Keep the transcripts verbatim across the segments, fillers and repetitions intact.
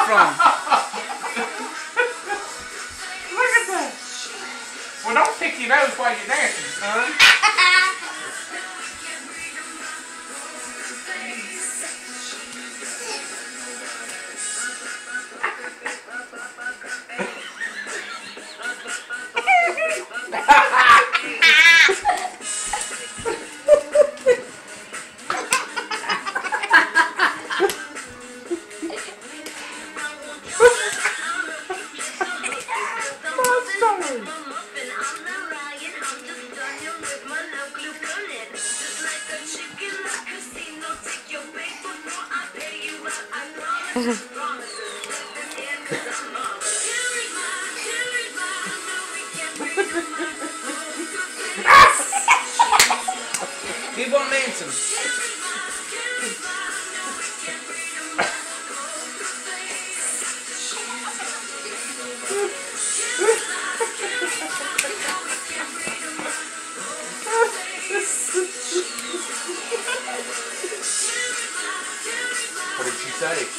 from? Look at that. Well, don't pick your nose while you're dancing, son. Keep on dancing. What did she say?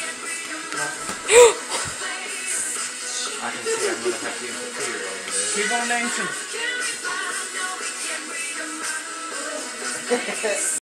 I can see I'm going to have to interfere on this. Keep on dancing.